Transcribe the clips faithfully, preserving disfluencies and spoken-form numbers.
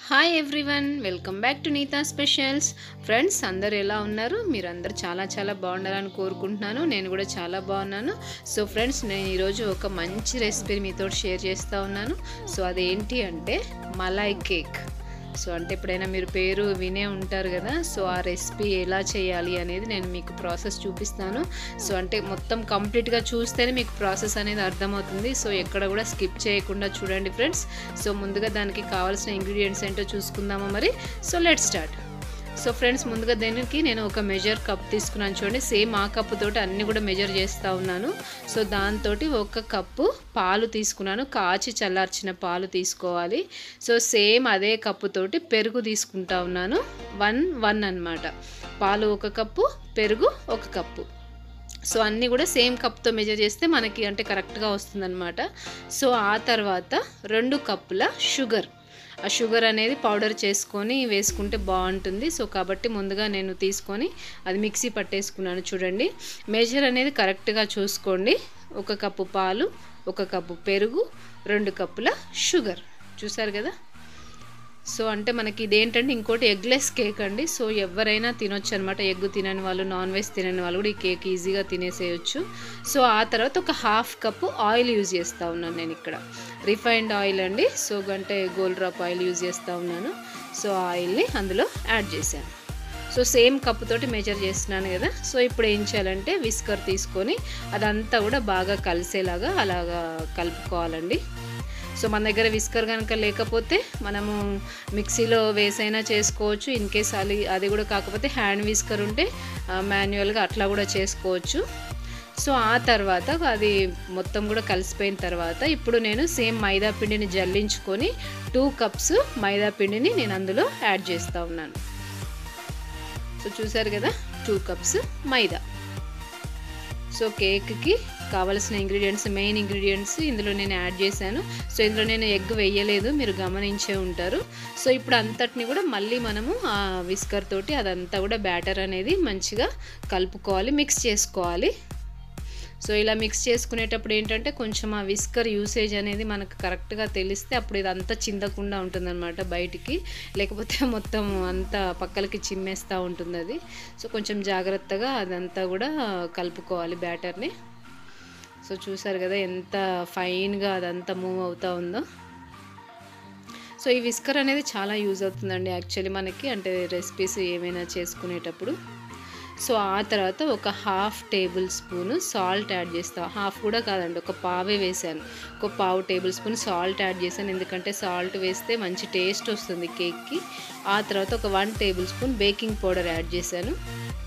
Hi everyone, welcome back to Neeta specials. Friends, అందరు ఎలా ఉన్నారు? మీరు అందరు చాలా చాలా బాగుండాలని కోరుకుంటున్నాను. నేను కూడా చాలా బాగున్నాను. సో ఫ్రెండ్స్, నేను ఈరోజు ఒక మంచి రెసిపీ మీతో షేర్ చేస్తూ ఉన్నాను. సో అదేంటి అంటే మలాయ్ కేక్. సో అంటే ఎప్పుడైనా మీరు పేరు వినే ఉంటారు కదా. సో ఆ రెసిపీ ఎలా చేయాలి అనేది నేను మీకు ప్రాసెస్ చూపిస్తాను. సో అంటే మొత్తం కంప్లీట్గా చూస్తేనే మీకు ప్రాసెస్ అనేది అర్థమవుతుంది. సో ఎక్కడ కూడా స్కిప్ చేయకుండా చూడండి ఫ్రెండ్స్. సో ముందుగా దానికి కావాల్సిన ఇంగ్రీడియంట్స్ ఏంటో చూసుకుందామా మరి. So let's start. So friends, ముందుగా దీనికి నేను ఒక మెజర్ కప్ తీసుకున్నాను. చూడండి, సేమ్ ఆ కప్పు తోటి అన్నీ కూడా మెజర్ చేస్తూ ఉన్నాను. సో దాంతో ఒక కప్పు పాలు తీసుకున్నాను. కాచి చల్లార్చిన పాలు తీసుకోవాలి. సో సేమ్ అదే కప్పు తోటి పెరుగు తీసుకుంటా ఉన్నాను. వన్ వన్ అనమాట. పాలు ఒక కప్పు, పెరుగు ఒక కప్పు. సో అన్నీ కూడా సేమ్ కప్తో మెజర్ చేస్తే మనకి అంటే కరెక్ట్గా వస్తుందన్నమాట. సో ఆ తర్వాత రెండు కప్పుల షుగర్. ఆ షుగర్ అనేది పౌడర్ చేసుకొని వేసుకుంటే బాగుంటుంది. సో కాబట్టి ముందుగా నేను తీసుకొని అది మిక్సీ పట్టేసుకున్నాను. చూడండి, మెజర్ అనేది కరెక్ట్గా చూసుకోండి. ఒక కప్పు పాలు, ఒక కప్పు పెరుగు, రెండు కప్పుల షుగర్. చూసారు కదా. సో అంటే మనకి ఇదేంటంటే ఇంకోటి ఎగ్లెస్ కేక్ అండి. సో ఎవరైనా తినొచ్చు అనమాట. ఎగ్ తినని వాళ్ళు, నాన్ వెజ్ తినని వాళ్ళు కూడా ఈ కేక్ ఈజీగా తినేసేయచ్చు. సో ఆ తర్వాత ఒక హాఫ్ కప్పు ఆయిల్ యూజ్ చేస్తూ ఉన్నాను నేను ఇక్కడ. రిఫైన్డ్ ఆయిల్ అండి. సో అంటే గోల్డ్ డ్రాప్ ఆయిల్ యూజ్ చేస్తూ ఉన్నాను. సో ఆయిల్ని అందులో యాడ్ చేశాను. సో సేమ్ కప్పు తోటి మెజర్ చేస్తున్నాను కదా. సో ఇప్పుడు ఏం చేయాలంటే విస్కర్ తీసుకొని అదంతా కూడా బాగా కలిసేలాగా అలాగా కలుపుకోవాలండి. సో మన దగ్గర విస్కర్ కనుక లేకపోతే మనము మిక్సీలో వేసైనా చేసుకోవచ్చు. ఇన్ కేస్ అది అది కూడా కాకపోతే హ్యాండ్ విస్కర్ ఉంటే మాన్యువల్గా అట్లా కూడా చేసుకోవచ్చు. సో ఆ తర్వాత అది మొత్తం కూడా కలిసిపోయిన తర్వాత ఇప్పుడు నేను సేమ్ మైదా పిండిని జల్లించుకొని టూ కప్స్ మైదా పిండిని నేను అందులో యాడ్ చేస్తూ ఉన్నాను. సో చూసారు కదా, టూ కప్స్ మైదా. సో కేక్కి కావాల్సిన ఇంగ్రీడియంట్స్, మెయిన్ ఇంగ్రీడియంట్స్ ఇందులో నేను యాడ్ చేశాను. సో ఇందులో నేను ఎగ్ వేయలేదు, మీరు గమనించే ఉంటారు. సో ఇప్పుడు అంతటిని కూడా మళ్ళీ మనము ఆ విస్కర్ తోటి అదంతా కూడా బ్యాటర్ అనేది మంచిగా కలుపుకోవాలి, మిక్స్ చేసుకోవాలి. సో ఇలా మిక్స్ చేసుకునేటప్పుడు ఏంటంటే కొంచెం ఆ విస్కర్ యూసేజ్ అనేది మనకు కరెక్ట్గా తెలిస్తే అప్పుడు ఇదంతా చిందకుండా ఉంటుందన్నమాట బయటికి. లేకపోతే మొత్తం అంతా పక్కలకి చిమ్మేస్తూ ఉంటుంది అది. సో కొంచెం జాగ్రత్తగా అదంతా కూడా కలుపుకోవాలి బ్యాటర్ని. సో చూసారు కదా ఎంత ఫైన్గా అదంతా మూవ్ అవుతూ ఉందో. సో ఈ విస్కర్ అనేది చాలా యూజ్ అవుతుందండి యాక్చువల్లీ మనకి, అంటే రెసిపీస్ ఏమైనా చేసుకునేటప్పుడు. సో ఆ తర్వాత ఒక half tablespoon salt add చేస్తాను. హాఫ్ కూడా కాదండి, ఒక పావే వేసాను. ఒక పావు టేబుల్ స్పూన్ సాల్ట్ యాడ్ చేశాను, ఎందుకంటే సాల్ట్ వేస్తే మంచి టేస్ట్ వస్తుంది కేక్కి. ఆ తర్వాత ఒక one tablespoon baking powder add చేశాను.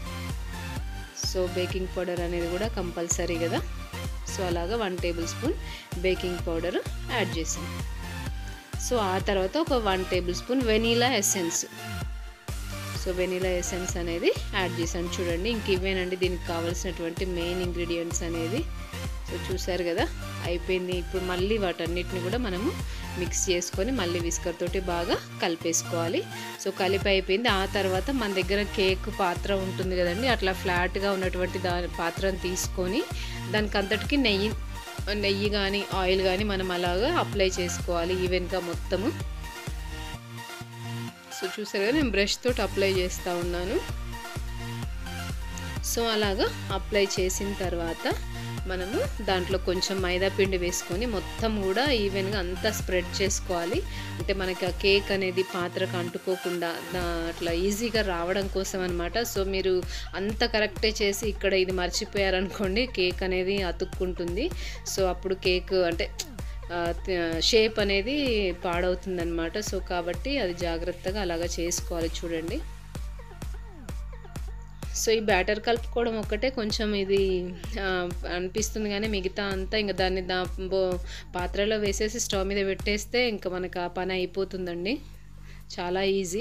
సో బేకింగ్ పౌడర్ అనేది కూడా కంపల్సరీ కదా. సో అలాగా one tablespoon baking powder add చేశాను. సో ఆ తర్వాత ఒక one tablespoon vanilla essence. So vanilla essence అనేది యాడ్ చేశాను. చూడండి, ఇంక ఇవేనండి దీనికి కావాల్సినటువంటి మెయిన్ ఇంగ్రీడియంట్స్ అనేది. సో చూసారు కదా, అయిపోయింది. ఇప్పుడు మళ్ళీ వాటన్నిటిని కూడా మనము మిక్స్ చేసుకొని మళ్ళీ విస్కర్ తోటి బాగా కలిపేసుకోవాలి. సో కలిపి అయిపోయింది. ఆ తర్వాత మన దగ్గర కేక్ పాత్ర ఉంటుంది కదండి, అట్లా ఫ్లాట్గా ఉన్నటువంటి దాని పాత్రను తీసుకొని దానికి అంతటికి నెయ్యి నెయ్యి కానీ ఆయిల్ కానీ మనం అలాగా అప్లై చేసుకోవాలి ఈవెన్గా మొత్తము. సో చూసారు కదా, నేను బ్రష్ తోటి అప్లై చేస్తూ ఉన్నాను. సో అలాగా అప్లై చేసిన తర్వాత మనము దాంట్లో కొంచెం మైదా పిండి వేసుకొని మొత్తం కూడా ఈవెన్గా అంతా స్ప్రెడ్ చేసుకోవాలి. అంటే మనకి ఆ కేక్ అనేది పాత్రకు అంటుకోకుండా అట్లా ఈజీగా రావడం కోసం అనమాట. సో మీరు అంత కరెక్టే చేసి ఇక్కడ ఇది మర్చిపోయారనుకోండి, కేక్ అనేది అతుక్కుంటుంది. సో అప్పుడు కేక్ అంటే షేప్ అనేది పాడవుతుందన్నమాట. సో కాబట్టి అది జాగ్రత్తగా అలాగా చేసుకోవాలి. చూడండి, సో ఈ బ్యాటర్ కలుపుకోవడం ఒక్కటే కొంచెం ఇది అనిపిస్తుంది, కానీ మిగతా అంతా ఇంకా దాన్ని దా పాత్రలో వేసేసి స్టవ్ మీద పెట్టేస్తే ఇంకా మనకు ఆ పని అయిపోతుందండి. చాలా ఈజీ.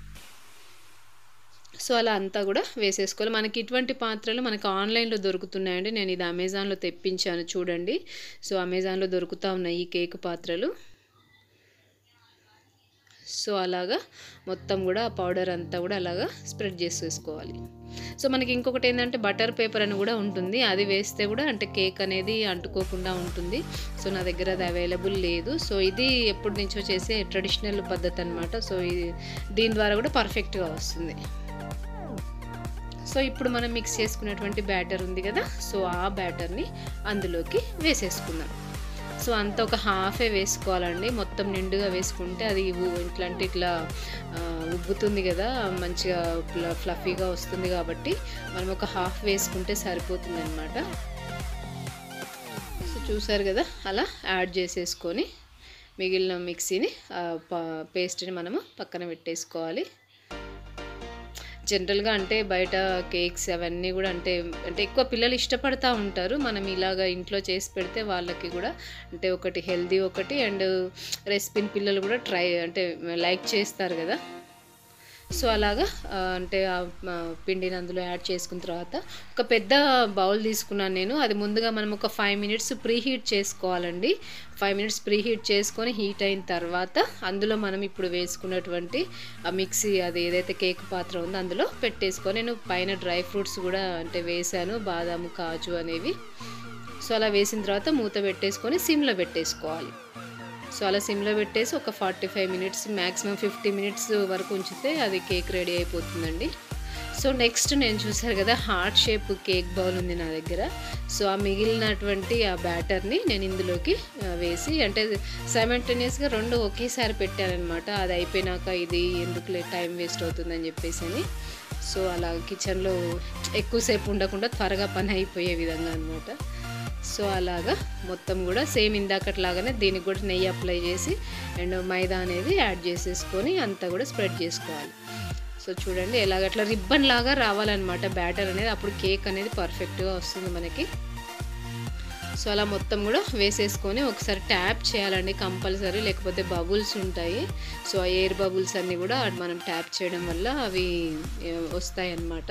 సో అలా అంతా కూడా వేసేసుకోవాలి. మనకి ఇటువంటి పాత్రలు మనకు ఆన్లైన్లో దొరుకుతున్నాయండి. నేను ఇది అమెజాన్లో తెప్పించాను. చూడండి, సో అమెజాన్లో దొరుకుతూ ఉన్నాయి ఈ కేక్ పాత్రలు. సో అలాగా మొత్తం కూడా ఆ పౌడర్ అంతా కూడా అలాగా స్ప్రెడ్ చేసేసుకోవాలి. సో మనకి ఇంకొకటి ఏంటంటే బటర్ పేపర్ అని కూడా ఉంటుంది, అది వేస్తే కూడా అంటే కేక్ అనేది అంటుకోకుండా ఉంటుంది. సో నా దగ్గర అది అవైలబుల్ లేదు. సో ఇది ఎప్పటి నుంచో చేసే ట్రెడిషనల్ పద్ధతి అనమాట. సో ఇది దీని ద్వారా కూడా పర్ఫెక్ట్గా వస్తుంది. సో ఇప్పుడు మనం మిక్స్ చేసుకున్నటువంటి బ్యాటర్ ఉంది కదా, సో ఆ బ్యాటర్ని అందులోకి వేసేసుకుందాం. సో అంతా ఒక హాఫే వేసుకోవాలండి, మొత్తం నిండుగా వేసుకుంటే అది ఇట్లా అంటే ఇట్లా ఉబ్బుతుంది కదా, మంచిగా ఫ్లఫీగా వస్తుంది. కాబట్టి మనం ఒక హాఫ్ వేసుకుంటే సరిపోతుంది అనమాట. సో చూసారు కదా, అలా యాడ్ చేసేసుకొని మిగిలిన మిక్సీని పేస్ట్ని మనము పక్కన పెట్టేసుకోవాలి. జనరల్గా అంటే బయట కేక్స్ అవన్నీ కూడా అంటే అంటే ఎక్కువ పిల్లలు ఇష్టపడతా ఉంటారు. మనం ఇలాగ ఇంట్లో చేసి పెడితే వాళ్ళకి కూడా అంటే ఒకటి హెల్దీ ఒకటి అండ్ రెసిపీని పిల్లలు కూడా ట్రై అంటే లైక్ చేస్తారు కదా. సో అలాగా అంటే పిండిని అందులో యాడ్ చేసుకున్న తర్వాత ఒక పెద్ద బౌల్ తీసుకున్నాను నేను. అది ముందుగా మనం ఒక ఫైవ్ మినిట్స్ ప్రీ హీట్ చేసుకోవాలండి. ఫైవ్ మినిట్స్ ప్రీ హీట్ చేసుకొని హీట్ అయిన తర్వాత అందులో మనం ఇప్పుడు వేసుకున్నటువంటి ఆ మిక్సీ అది ఏదైతే కేక్ పాత్ర ఉందో అందులో పెట్టేసుకొని నేను పైన డ్రై ఫ్రూట్స్ కూడా అంటే వేసాను, బాదాము కాజు అనేవి. సో అలా వేసిన తర్వాత మూత పెట్టేసుకొని సిమ్లో పెట్టేసుకోవాలి. సో అలా సిమ్లో పెట్టేసి ఒక forty five minutes maximum fifty minutes వరకు ఉంచితే అది కేక్ రెడీ అయిపోతుందండి. సో నెక్స్ట్ నేను చూసారు కదా హార్ట్ షేప్ కేక్ బౌల్ ఉంది నా దగ్గర. సో ఆ మిగిలినటువంటి ఆ బ్యాటర్ని నేను ఇందులోకి వేసి అంటే సైమల్టేనియస్గా రెండు ఒకేసారి పెట్టానమాట. అది అయిపోయినాక ఇది ఎందుకు టైం వేస్ట్ అవుతుందని చెప్పేసి అని. సో అలా కిచెన్లో ఎక్కువసేపు ఉండకుండా త్వరగా పని అయిపోయే విధంగా అనమాట. సో అలాగా మొత్తం కూడా సేమ్ ఇందాకట్లాగానే దీనికి కూడా నెయ్యి అప్లై చేసి అండ్ మైదా అనేది యాడ్ చేసేసుకొని అంతా కూడా స్ప్రెడ్ చేసుకోవాలి. సో చూడండి ఎలాగట్లా రిబ్బన్ లాగా రావాలన్నమాట బ్యాటర్ అనేది, అప్పుడు కేక్ అనేది పర్ఫెక్ట్గా వస్తుంది మనకి. సో అలా మొత్తం కూడా వేసేసుకొని ఒకసారి ట్యాప్ చేయాలండి కంపల్సరీ, లేకపోతే బబుల్స్ ఉంటాయి. సో ఆ ఎయిర్ బబుల్స్ అన్నీ కూడా మనం ట్యాప్ చేయడం వల్ల అవి వస్తాయి అన్నమాట.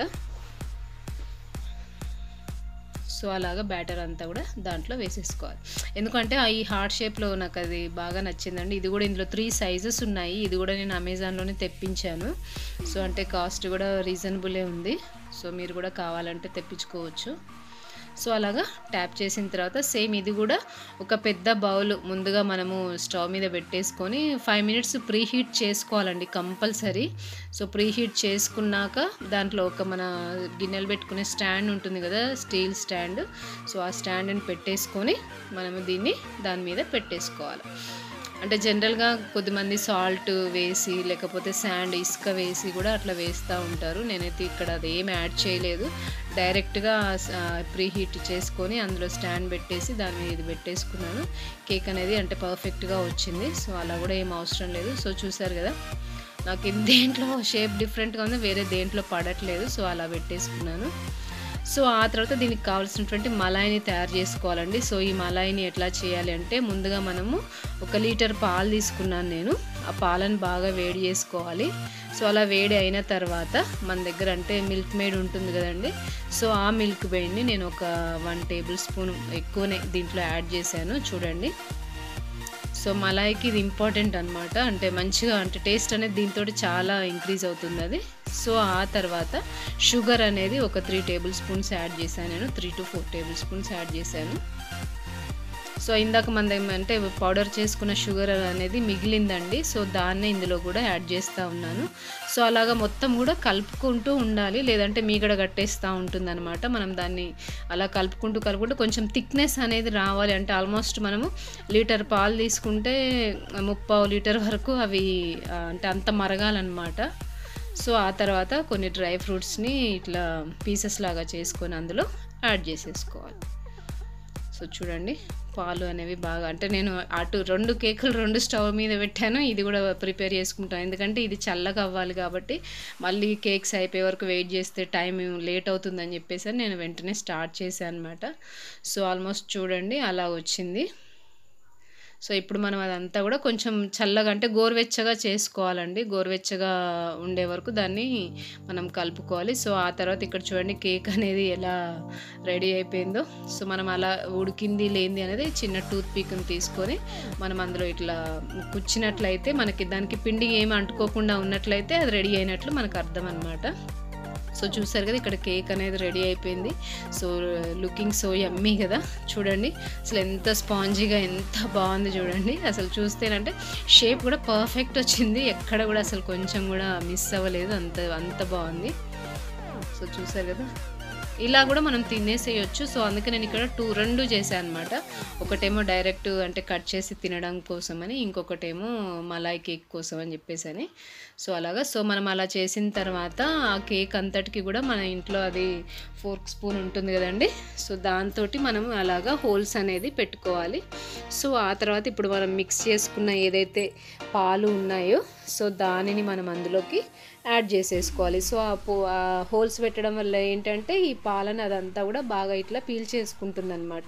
సో అలాగా బ్యాటర్ అంతా కూడా దాంట్లో వేసేసుకోవాలి. ఎందుకంటే ఈ హార్ట్ షేప్లో నాకు అది బాగా నచ్చిందండి. ఇది కూడా ఇందులో త్రీ సైజెస్ ఉన్నాయి. ఇది కూడా నేను అమెజాన్లోనే తెప్పించాను. సో అంటే కాస్ట్ కూడా రీజనబులే ఉంది. సో మీరు కూడా కావాలంటే తెప్పించుకోవచ్చు. సో అలాగా ట్యాప్ చేసిన తర్వాత సేమ్ ఇది కూడా ఒక పెద్ద బౌల్ ముందుగా మనము స్టవ్ మీద పెట్టేసుకొని ఫైవ్ మినిట్స్ ప్రీ హీట్ చేసుకోవాలండి కంపల్సరీ. సో ప్రీ హీట్ చేసుకున్నాక దాంట్లో ఒక మన గిన్నెలు పెట్టుకునే స్టాండ్ ఉంటుంది కదా, స్టీల్ స్టాండ్. సో ఆ స్టాండ్ని పెట్టేసుకొని మనము దీన్ని దాని మీద పెట్టేసుకోవాలి. అంటే జనరల్గా కొద్దిమంది సాల్ట్ వేసి లేకపోతే శాండ్ ఇసుక వేసి కూడా అట్లా వేస్తూ ఉంటారు. నేనైతే ఇక్కడ అది ఏమి యాడ్ చేయలేదు, డైరెక్ట్గా ప్రీ హీట్ చేసుకొని అందులో స్టాండ్ పెట్టేసి దాని మీద ఇది పెట్టేసుకున్నాను. కేక్ అనేది అంటే పర్ఫెక్ట్గా వచ్చింది. సో అలా కూడా ఏం అవసరం లేదు. సో చూసారు కదా నాకు దేంట్లో షేప్ డిఫరెంట్గా ఉంది, వేరే దేంట్లో పడట్లేదు. సో అలా పెట్టేసుకున్నాను. సో ఆ తర్వాత దీనికి కావాల్సినటువంటి మలాయిని తయారు చేసుకోవాలండి. సో ఈ మలాయిని ఎట్లా చేయాలి అంటే ముందుగా మనము ఒక లీటర్ పాలు తీసుకున్నాను నేను. ఆ పాలను బాగా వేడి చేసుకోవాలి. సో అలా వేడి అయిన తర్వాత మన దగ్గర అంటే మిల్క్ మేడ్ ఉంటుంది కదండి. సో ఆ మిల్క్ మేడ్ని నేను ఒక వన్ టేబుల్ స్పూన్ ఎక్కువనే దీంట్లో యాడ్ చేశాను చూడండి. సో మలాయికి ఇది ఇంపార్టెంట్ అనమాట, అంటే మంచిగా అంటే టేస్ట్ అనేది దీంతో చాలా ఇంక్రీజ్ అవుతుంది అది. సో ఆ తర్వాత షుగర్ అనేది ఒక త్రీ టేబుల్ స్పూన్స్ యాడ్ చేశాను నేను, three to four tablespoons add చేశాను. సో ఇందాక మన అంటే పౌడర్ చేసుకున్న షుగర్ అనేది మిగిలిందండి. సో దాన్నే ఇందులో కూడా యాడ్ చేస్తూ ఉన్నాను. సో అలాగా మొత్తం కూడా కలుపుకుంటూ ఉండాలి, లేదంటే మీగడ కట్టేస్తూ ఉంటుందన్నమాట. మనం దాన్ని అలా కలుపుకుంటూ కలుపుకుంటూ కొంచెం థిక్నెస్ అనేది రావాలి. అంటే ఆల్మోస్ట్ మనము లీటర్ పాలు తీసుకుంటే ముప్పావు లీటర్ వరకు అవి అంటే అంత మరగాలన్నమాట. సో ఆ తర్వాత కొన్ని డ్రై ఫ్రూట్స్ని ఇట్లా పీసెస్ లాగా చేసుకొని అందులో యాడ్ చేసేసుకోవాలి. సో చూడండి పాలు అనేవి బాగా అంటే నేను అటు రెండు కేకులు రెండు స్టవ్ మీద పెట్టాను, ఇది కూడా ప్రిపేర్ చేసుకుంటాను. ఎందుకంటే ఇది చల్లగా అవ్వాలి కాబట్టి మళ్ళీ కేక్స్ అయిపోయే వరకు వెయిట్ చేస్తే టైం లేట్ అవుతుందని చెప్పేసి నేను వెంటనే స్టార్ట్ చేశాను అనమాట. సో ఆల్మోస్ట్ చూడండి అలా వచ్చింది. సో ఇప్పుడు మనం అదంతా కూడా కొంచెం చల్లగా అంటే గోరువెచ్చగా చేసుకోవాలండి. గోరువెచ్చగా ఉండే వరకు దాన్ని మనం కలుపుకోవాలి. సో ఆ తర్వాత ఇక్కడ చూడండి కేక్ అనేది ఎలా రెడీ అయిపోయిందో. సో మనం అలా ఉడికింది లేనిది అనేది చిన్న టూత్ పిక్ని తీసుకొని మనం అందులో ఇట్లా కుచ్చినట్లయితే మనకి దానికి పిండి ఏమి అంటుకోకుండా ఉన్నట్లయితే అది రెడీ అయినట్లు మనకు అర్థం అనమాట. సో చూసారు కదా ఇక్కడ కేక్ అనేది రెడీ అయిపోయింది. సో లుకింగ్ సో యమ్మీ కదా, చూడండి అసలు ఎంత స్పాంజీగా ఎంత బాగుంది చూడండి. అసలు చూస్తేనంటే షేప్ కూడా పర్ఫెక్ట్ వచ్చింది, ఎక్కడ కూడా అసలు కొంచెం కూడా మిస్ అవ్వలేదు, అంత అంత బాగుంది. సో చూసారు కదా, ఇలా కూడా మనం తినేసేయచ్చు. సో అందుకే నేను ఇక్కడ టూ రెండు చేశాను అనమాట. ఒకటేమో డైరెక్ట్ అంటే కట్ చేసి తినడం కోసమని, ఇంకొకటేమో మలాయ్ కేక్ కోసం అని చెప్పేసి. సో అలాగా సో మనం అలా చేసిన తర్వాత ఆ కేక్ అంతటికి కూడా మన ఇంట్లో అది ఫోర్క్ స్పూన్ ఉంటుంది కదండి, సో దాంతో మనం అలాగా హోల్స్ అనేది పెట్టుకోవాలి. సో ఆ తర్వాత ఇప్పుడు మనం మిక్స్ చేసుకున్న ఏదైతే పాలు ఉన్నాయో సో దానిని మనం అందులోకి యాడ్ చేసేసుకోవాలి. సో ఆ పో ఆ హోల్స్ పెట్టడం వల్ల ఏంటంటే ఈ పాలను అదంతా కూడా బాగా ఇట్లా పీల్ చేసుకుంటుంది అనమాట.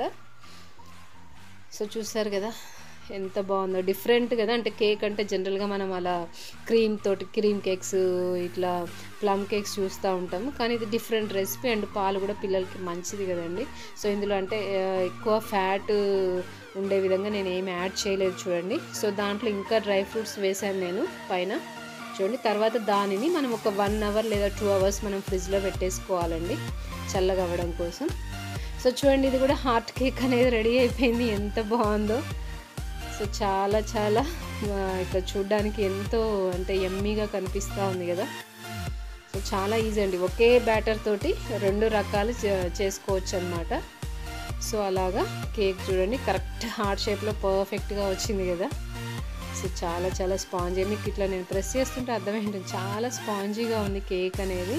సో చూసారు కదా ఎంత బాగుందో, డిఫరెంట్ కదా. అంటే కేక్ అంటే జనరల్గా మనం అలా క్రీమ్ తోటి క్రీమ్ కేక్స్ ఇట్లా ప్లమ్ కేక్స్ చూస్తూ ఉంటాము, కానీ ఇది డిఫరెంట్ రెసిపీ అండ్ పాలు కూడా పిల్లలకి మంచిది కదండి. సో ఇందులో అంటే ఎక్కువ ఫ్యాట్ ఉండే విధంగా నేను ఏమి యాడ్ చేయలేదు చూడండి. సో దాంట్లో ఇంకా డ్రై ఫ్రూట్స్ వేసాను నేను పైన చూడండి. తర్వాత దానిని మనం ఒక వన్ అవర్ లేదా టూ అవర్స్ మనం ఫ్రిడ్జ్లో పెట్టేసుకోవాలండి చల్లగా అవ్వడం కోసం. సో చూడండి ఇది కూడా హార్ట్ కేక్ అనేది రెడీ అయిపోయింది, ఎంత బాగుందో. సో చాలా చాలా ఇక్కడ చూడ్డానికి ఎంతో అంటే యమ్మీగా కనిపిస్తూ ఉంది కదా. సో చాలా ఈజీ అండి, ఒకే బ్యాటర్ తోటి రెండు రకాలు చేసుకోవచ్చు అనమాట. సో అలాగా కేక్ చూడండి కరెక్ట్ హార్ట్ షేప్లో పర్ఫెక్ట్గా వచ్చింది కదా. సో చాలా చాలా స్పాంజీ, మీకు ఇట్లా నేను ప్రెస్ చేస్తుంటే అర్థమేంటంటే చాలా స్పాంజీగా ఉంది కేక్ అనేది.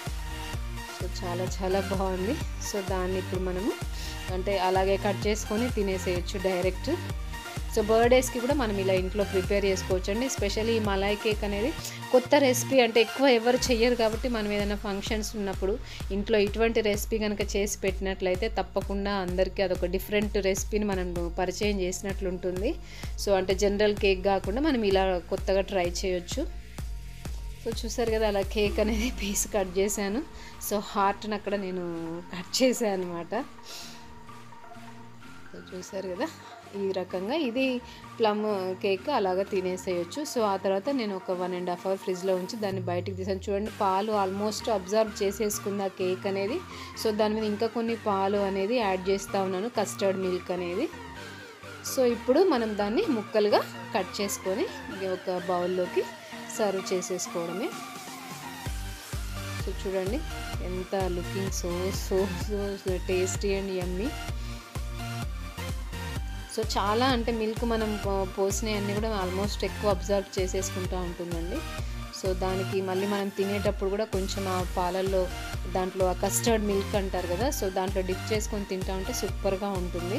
సో చాలా చాలా బాగుంది. సో దాన్ని ఇప్పుడు మనము అంటే అలాగే కట్ చేసుకొని తినేసేయచ్చు డైరెక్ట్. సో బర్త్డేస్కి కూడా మనం ఇలా ఇంట్లో ప్రిపేర్ చేసుకోవచ్చు అండి. ఎస్పెషల్లీ ఈ మలాయ్ కేక్ అనేది కొత్త రెసిపీ, అంటే ఎక్కువ ఎవరు చెయ్యరు కాబట్టి మనం ఏదైనా ఫంక్షన్స్ ఉన్నప్పుడు ఇంట్లో ఇటువంటి రెసిపీ కనుక చేసి పెట్టినట్లయితే తప్పకుండా అందరికీ అదొక డిఫరెంట్ రెసిపీని మనం పరిచయం చేసినట్లు ఉంటుంది. సో అంటే జనరల్ కేక్ కాకుండా మనం ఇలా కొత్తగా ట్రై చేయొచ్చు. సో చూసారు కదా అలా కేక్ అనేది పీస్ కట్ చేశాను. సో హార్ట్ని అక్కడ నేను కట్ చేశాను అనమాట. సో చూసారు కదా ఈ రకంగా ఇది ప్లమ్ కేక్ అలాగా తినేసేయచ్చు. సో ఆ తర్వాత నేను ఒక వన్ అండ్ హాఫ్ అవర్ ఫ్రిడ్జ్లో ఉంచి దాన్ని బయటికి తీసాను. చూడండి పాలు ఆల్మోస్ట్ అబ్జర్వ్ చేసేసుకుంది ఆ కేక్ అనేది. సో దాని మీద ఇంకా కొన్ని పాలు అనేది యాడ్ చేస్తూ ఉన్నాను, కస్టర్డ్ మిల్క్ అనేది. సో ఇప్పుడు మనం దాన్ని ముక్కలుగా కట్ చేసుకొని ఒక బౌల్లోకి సర్వ్ చేసేసుకోవడమే. సో చూడండి ఎంత looking so so so tasty and yummy. So చాలా అంటే మిల్క్ మనం పోసినవి అన్నీ కూడా ఆల్మోస్ట్ ఎక్కువ అబ్జర్వ్ చేసేసుకుంటూ ఉంటుందండి. సో దానికి మళ్ళీ మనం తినేటప్పుడు కూడా కొంచెం ఆ పాలల్లో దాంట్లో ఆ కస్టర్డ్ మిల్క్ అంటారు కదా, సో దాంట్లో డిప్ చేసుకొని తింటా ఉంటే సూపర్గా ఉంటుంది.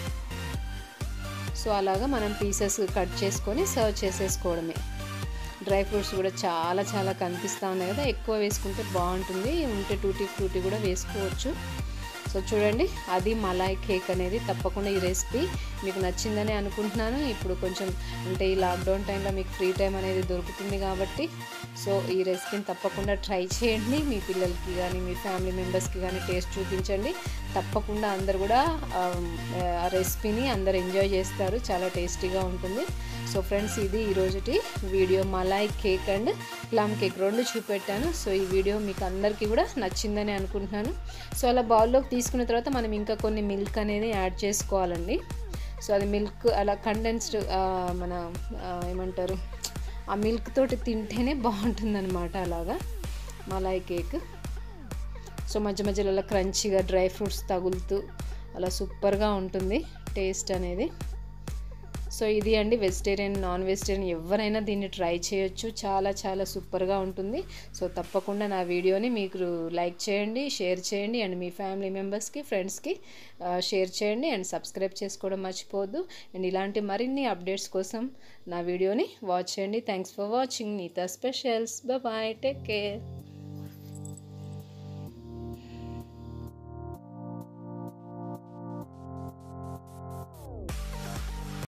సో అలాగా మనం పీసెస్ కట్ చేసుకొని సర్వ్ చేసేసుకోవడమే. డ్రై ఫ్రూట్స్ కూడా చాలా చాలా కనిపిస్తూ ఉన్నాయి కదా, ఎక్కువ వేసుకుంటే బాగుంటుంది, ఉంటే టూటీ ఫ్రూటీ కూడా వేసుకోవచ్చు. సో చూడండి అది మలాయ్ కేక్ అనేది. తప్పకుండా ఈ రెసిపీ మీకు నచ్చిందని అనుకుంటున్నాను. ఇప్పుడు కొంచెం అంటే ఈ లాక్డౌన్ టైంలో మీకు ఫ్రీ టైం అనేది దొరుకుతుంది కాబట్టి సో ఈ రెసిపీని తప్పకుండా ట్రై చేయండి. మీ పిల్లలకి కానీ మీ ఫ్యామిలీ మెంబర్స్కి కానీ టేస్ట్ చూపించండి. తప్పకుండా అందరు కూడా ఆ రెసిపీని అందరు ఎంజాయ్ చేస్తారు, చాలా టేస్టీగా ఉంటుంది. సో ఫ్రెండ్స్ ఇది ఈరోజుటి video, malai cake and plum cake రెండు చూపెట్టాను. సో ఈ వీడియో మీకు అందరికీ కూడా నచ్చిందని అనుకుంటున్నాను. సో అలా బౌల్లోకి తీసుకున్న తర్వాత మనం ఇంకా కొన్ని మిల్క్ అనేది యాడ్ చేసుకోవాలండి. సో అది మిల్క్ అలా కండెన్స్డ్ మన ఏమంటారు ఆ మిల్క్ తోటి తింటేనే బాగుంటుందన్నమాట అలాగా మలాయ్ కేక్. సో మధ్య మధ్యలో అలా క్రంచీగా డ్రై ఫ్రూట్స్ తగులుతూ అలా సూపర్గా ఉంటుంది టేస్ట్ అనేది. సో ఇది అండి వెజిటేరియన్ నాన్ వెజిటేరియన్ ఎవరైనా దీన్ని ట్రై చేయొచ్చు, చాలా చాలా సూపర్గా ఉంటుంది. సో తప్పకుండా నా వీడియోని మీకు లైక్ చేయండి, షేర్ చేయండి అండ్ మీ ఫ్యామిలీ మెంబర్స్కి ఫ్రెండ్స్కి షేర్ చేయండి అండ్ సబ్స్క్రైబ్ చేసుకోవడం మర్చిపోవద్దు. అండ్ ఇలాంటి మరిన్ని అప్డేట్స్ కోసం నా వీడియోని వాచ్ చేయండి. Thanks for watching Neeta specials. Bye, take care.